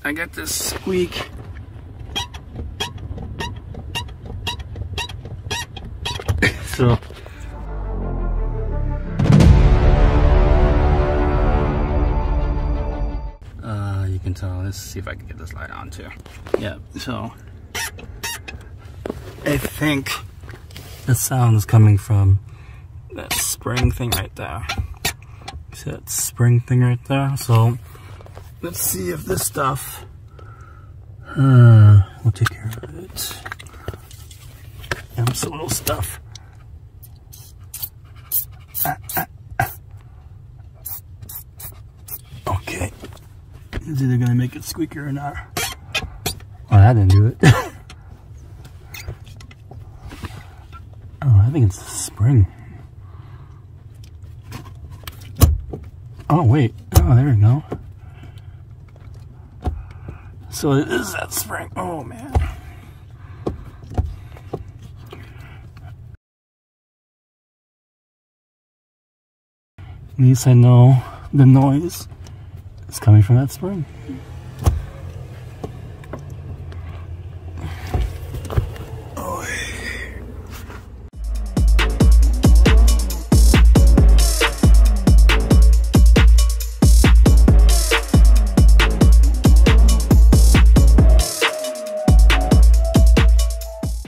I get this squeak. So you can tell. Let's see if I can get this light on too. Yeah, so I think the sound is coming from that spring thing right there. See that spring thing right there? So let's see if this stuff we'll take care of it. Amsoil stuff. Okay. It's either gonna make it squeaky or not. Oh, that didn't do it. Oh, I think it's the spring. Oh, wait. Oh, there we go. So it is that spring. Oh, man. At least I know the noise is coming from that spring.